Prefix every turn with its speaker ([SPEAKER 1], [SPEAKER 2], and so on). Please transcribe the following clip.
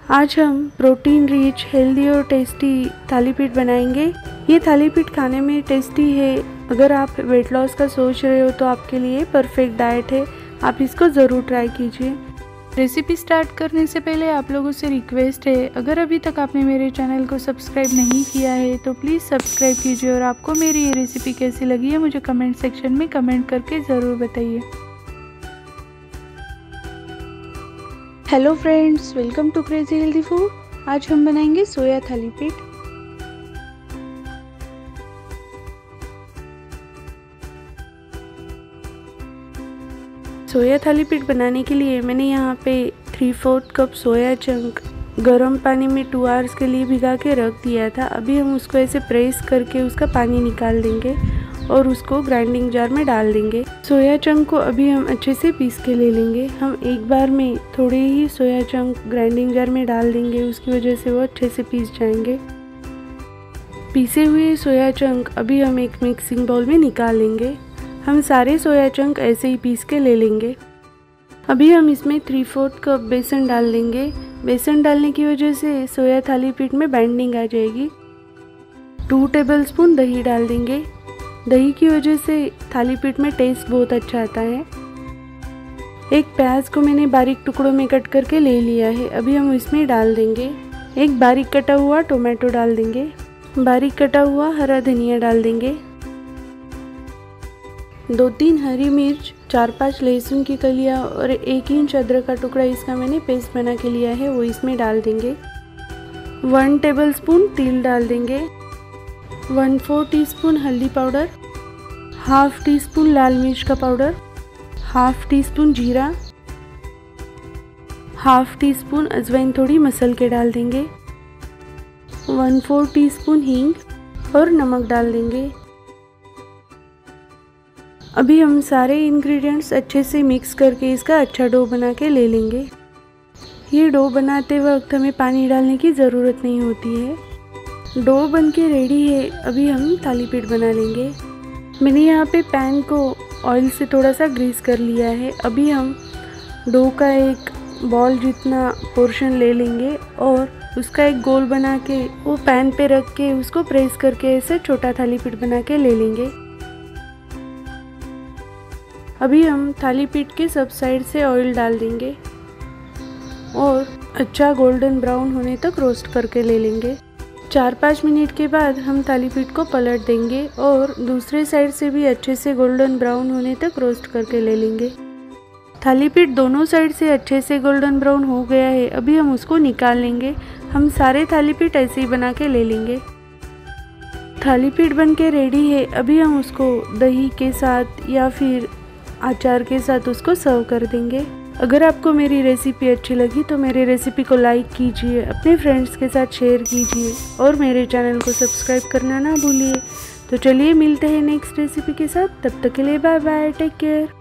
[SPEAKER 1] आज हम protein rich, healthy और टेस्टी थाली पीठ बनाएंगे। ये थाली पीठ खाने में टेस्टी है। अगर आप वेट लॉस का सोच रहे हो तो आपके लिए परफेक्ट डाइट है। आप इसको ज़रूर ट्राई कीजिए। रेसिपी स्टार्ट करने से पहले आप लोगों से रिक्वेस्ट है, अगर अभी तक आपने मेरे चैनल को सब्सक्राइब नहीं किया है तो प्लीज़ सब्सक्राइब कीजिए और आपको मेरी ये रेसिपी कैसी लगी है मुझे कमेंट सेक्शन में कमेंट करके ज़रूर बताइए। Hello friends, welcome to crazy healthy food. आज हम बनाएंगे सोया थाली पीठ। सोया थाली पीठ बनाने के लिए मैंने यहाँ पे 3/4 कप सोया चंक गर्म पानी में 2 आवर्स के लिए भिगा के रख दिया था। अभी हम उसको ऐसे प्रेस करके उसका पानी निकाल देंगे और उसको ग्राइंडिंग जार में डाल देंगे। सोया चंक को अभी हम अच्छे से पीस के ले लेंगे। हम एक बार में थोड़े ही सोया चंक ग्राइंडिंग जार में डाल देंगे, उसकी वजह से वो अच्छे से पीस जाएंगे। पीसे हुए सोया चंक अभी हम एक मिक्सिंग बाउल में निकाल लेंगे। हम सारे सोया चंक ऐसे ही पीस के ले लेंगे। अभी हम इसमें 3/4 कप बेसन डाल देंगे। बेसन डालने की वजह से सोया थाली पीठ में बाइंडिंग आ जाएगी। 2 टेबलस्पून दही डाल देंगे। दही की वजह से थाली पीठ में टेस्ट बहुत अच्छा आता है। एक प्याज को मैंने बारीक टुकड़ों में कट करके ले लिया है। अभी हम इसमें डाल देंगे। एक बारीक कटा हुआ टोमेटो डाल देंगे। बारीक कटा हुआ हरा धनिया डाल देंगे। 2-3 हरी मिर्च, 4-5 लहसुन की कलियां और 1 इंच अदरक का टुकड़ा इसका मैंने पेस्ट बना के लिया है, वो इसमें डाल देंगे। 1 टेबलस्पून तिल डाल देंगे। 1/4 टीस्पून हल्दी पाउडर, 1/2 टीस्पून लाल मिर्च का पाउडर, 1/2 टीस्पून जीरा, 1/2 टीस्पून अजवाइन थोड़ी मसल के डाल देंगे। 1/4 टीस्पून हींग और नमक डाल देंगे। अभी हम सारे इंग्रेडिएंट्स अच्छे से मिक्स करके इसका अच्छा डो बना के ले लेंगे। ये डो बनाते वक्त हमें पानी डालने की ज़रूरत नहीं होती है। डो बन के रेडी है। अभी हम थाली पीठ बना लेंगे। मैंने यहाँ पे पैन को ऑयल से थोड़ा सा ग्रीस कर लिया है। अभी हम डो का एक बॉल जितना पोर्शन ले लेंगे और उसका एक गोल बना के वो पैन पे रख के उसको प्रेस करके ऐसे छोटा थाली पीठ बना के ले लेंगे। अभी हम थाली पीठ के सब साइड से ऑयल डाल देंगे और अच्छा गोल्डन ब्राउन होने तक रोस्ट करके ले लेंगे। 4-5 मिनट के बाद हम थाली पीठ को पलट देंगे और दूसरे साइड से भी अच्छे से गोल्डन ब्राउन होने तक रोस्ट करके ले लेंगे। थाली पीठ दोनों साइड से अच्छे से गोल्डन ब्राउन हो गया है। अभी हम उसको निकाल लेंगे। हम सारे थाली पीठ ऐसे ही बना के ले लेंगे। थाली पीठ बन के रेडी है। अभी हम उसको दही के साथ या फिर अचार के साथ उसको सर्व कर देंगे। अगर आपको मेरी रेसिपी अच्छी लगी तो मेरी रेसिपी को लाइक कीजिए, अपने फ्रेंड्स के साथ शेयर कीजिए और मेरे चैनल को सब्सक्राइब करना ना भूलिए। तो चलिए मिलते हैं नेक्स्ट रेसिपी के साथ। तब तक के लिए बाय बाय, टेक केयर।